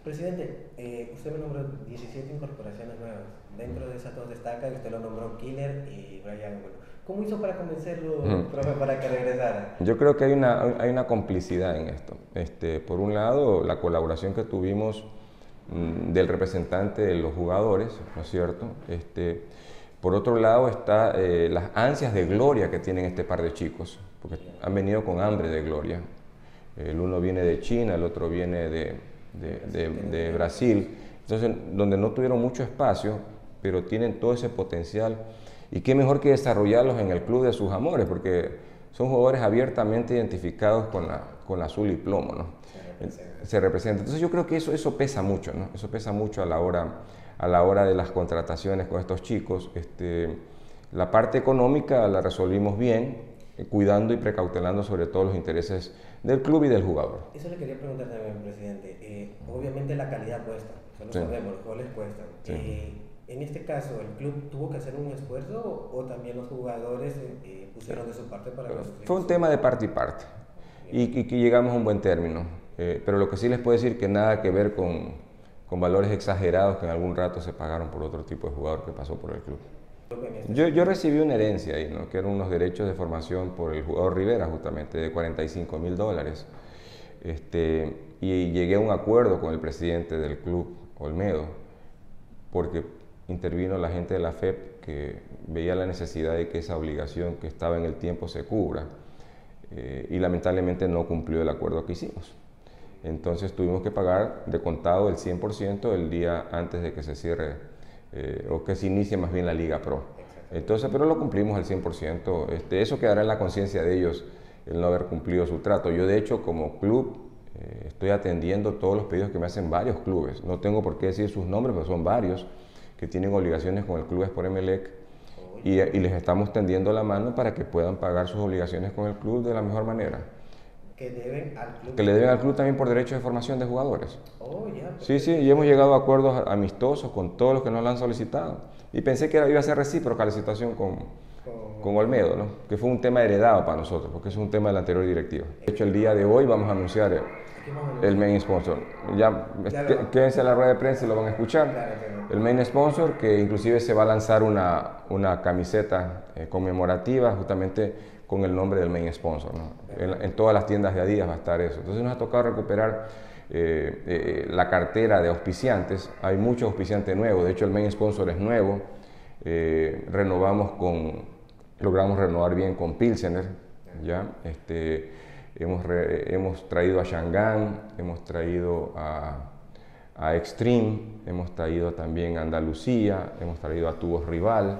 Presidente, usted me nombró 17 incorporaciones nuevas. Dentro de esas dos destaca que usted lo nombró Killer y Brian. Bueno, ¿cómo hizo para convencerlo, profe, para que regresara? Yo creo que hay una complicidad en esto. Por un lado, la colaboración que tuvimos del representante de los jugadores, ¿no es cierto? Por otro lado está las ansias de gloria que tienen este par de chicos, porque han venido con hambre de gloria. El uno viene de China, el otro viene de Brasil, entonces donde no tuvieron mucho espacio, pero tienen todo ese potencial. Y qué mejor que desarrollarlos en el club de sus amores, porque son jugadores abiertamente identificados con la azul y plomo, ¿no? Se representa. Entonces yo creo que eso pesa mucho, ¿no? Eso pesa mucho a la hora de las contrataciones con estos chicos. La parte económica la resolvimos bien, cuidando y precautelando sobre todo los intereses del club y del jugador. Eso le quería preguntar también, presidente. Obviamente la calidad cuesta, eso lo sabemos, los goles cuestan. Sí. En este caso, ¿el club tuvo que hacer un esfuerzo o también los jugadores pusieron de su parte para construir? Fue un tema de parte y parte y que llegamos a un buen término. Pero lo que sí les puedo decir que nada que ver con valores exagerados que en algún rato se pagaron por otro tipo de jugador que pasó por el club. Yo recibí una herencia ahí, ¿no? Que eran unos derechos de formación por el jugador Rivera, justamente, de $45.000. Y llegué a un acuerdo con el presidente del club, Olmedo, porque intervino la gente de la FEP que veía la necesidad de que esa obligación que estaba en el tiempo se cubra y lamentablemente no cumplió el acuerdo que hicimos. Entonces tuvimos que pagar de contado el 100% el día antes de que se cierre o que se inicie más bien la Liga Pro. Entonces, pero lo cumplimos al 100%. Eso quedará en la conciencia de ellos, el no haber cumplido su trato. Yo de hecho como club estoy atendiendo todos los pedidos que me hacen varios clubes. No tengo por qué decir sus nombres, pero son varios que tienen obligaciones con el club Sport Emelec y les estamos tendiendo la mano para que puedan pagar sus obligaciones con el club de la mejor manera. Que deben al club. Que le deben al club también por derechos de formación de jugadores. Oh, ya. Sí, sí, y hemos llegado a acuerdos amistosos con todos los que nos lo han solicitado. Y pensé que iba a ser recíproca la situación con Olmedo, ¿no? Que fue un tema heredado para nosotros, porque es un tema de la anterior directiva. De hecho, el día de hoy vamos a anunciar el main sponsor. Ya, quédense a la rueda de prensa y lo van a escuchar. El main sponsor, que inclusive se va a lanzar una camiseta conmemorativa justamente con el nombre del main sponsor, ¿no? En todas las tiendas de Adidas va a estar eso. Entonces nos ha tocado recuperar la cartera de auspiciantes. Hay muchos auspiciantes nuevos, de hecho el main sponsor es nuevo. Logramos renovar bien con Pilsener, ¿ya? Hemos traído a Shangan, hemos traído a Extreme, hemos traído también a Andalucía, hemos traído a Tubos Rival,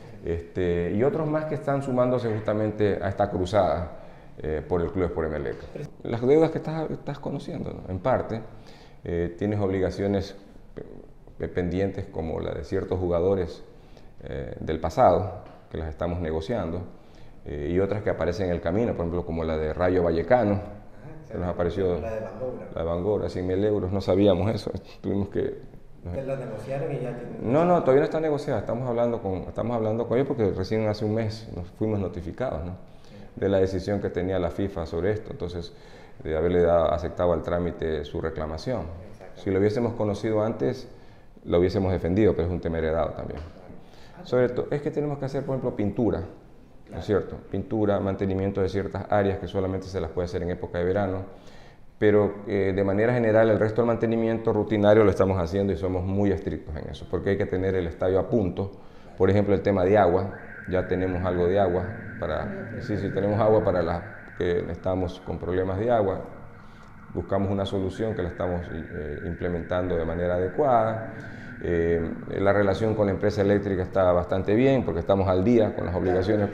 y otros más que están sumándose justamente a esta cruzada por el Club Sport Emelec. Las deudas que estás conociendo, ¿no? En parte, tienes obligaciones pendientes como la de ciertos jugadores del pasado, que las estamos negociando, y otras que aparecen en el camino, por ejemplo como la de Rayo Vallecano, que nos apareció, la de Bangora, 100.000 euros, no sabíamos eso, tuvimos que... ¿La negociaron y ya tienen? No, todavía no está negociada, estamos hablando con ellos porque recién hace un mes nos fuimos notificados, ¿no? De la decisión que tenía la FIFA sobre esto, entonces de haberle aceptado al trámite su reclamación. Si lo hubiésemos conocido antes, lo hubiésemos defendido, pero es un tema heredado también. Sobre todo, es que tenemos que hacer, por ejemplo, pintura, ¿no es cierto? Pintura, mantenimiento de ciertas áreas que solamente se las puede hacer en época de verano, pero de manera general el resto del mantenimiento rutinario lo estamos haciendo y somos muy estrictos en eso, porque hay que tener el estadio a punto. Por ejemplo, el tema de agua, ya tenemos algo de agua, sí, tenemos agua para las que estamos con problemas de agua, buscamos una solución que la estamos implementando de manera adecuada. La relación con la empresa eléctrica está bastante bien porque estamos al día con las obligaciones,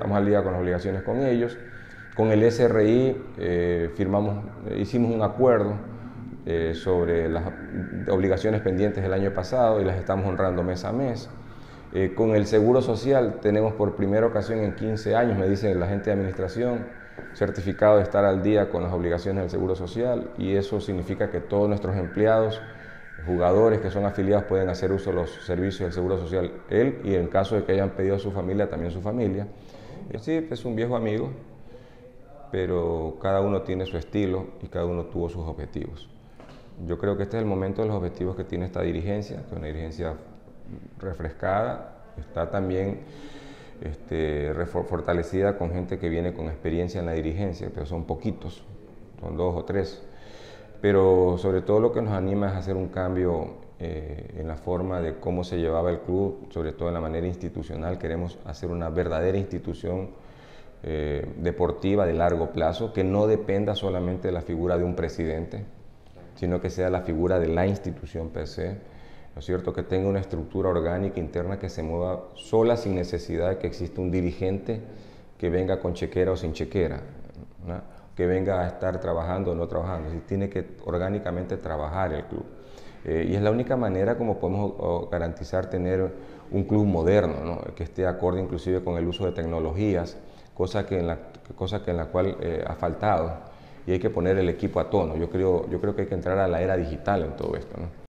con ellos. Con el SRI hicimos un acuerdo sobre las obligaciones pendientes del año pasado y las estamos honrando mes a mes. Con el Seguro Social tenemos por primera ocasión en 15 años, me dice la gente de administración, certificado de estar al día con las obligaciones del Seguro Social, y eso significa que todos nuestros empleados, jugadores que son afiliados, pueden hacer uso de los servicios del Seguro Social, él, y en caso de que hayan pedido a su familia, también su familia. Sí, es un viejo amigo, pero cada uno tiene su estilo y cada uno tuvo sus objetivos. Yo creo que este es el momento de los objetivos que tiene esta dirigencia, que es una dirigencia refrescada, está también fortalecida con gente que viene con experiencia en la dirigencia, pero son poquitos, son 2 o 3. Pero sobre todo lo que nos anima es hacer un cambio en la forma de cómo se llevaba el club, sobre todo en la manera institucional. Queremos hacer una verdadera institución deportiva de largo plazo, que no dependa solamente de la figura de un presidente, sino que sea la figura de la institución per se, ¿no es cierto? Que tenga una estructura orgánica interna que se mueva sola sin necesidad de que exista un dirigente que venga con chequera o sin chequera, ¿no? Que venga a estar trabajando o no trabajando, tiene que orgánicamente trabajar el club. Y es la única manera como podemos garantizar tener un club moderno, ¿no? Que esté acorde inclusive con el uso de tecnologías, cosa que en la cual ha faltado, y hay que poner el equipo a tono. Yo creo que hay que entrar a la era digital en todo esto, ¿no?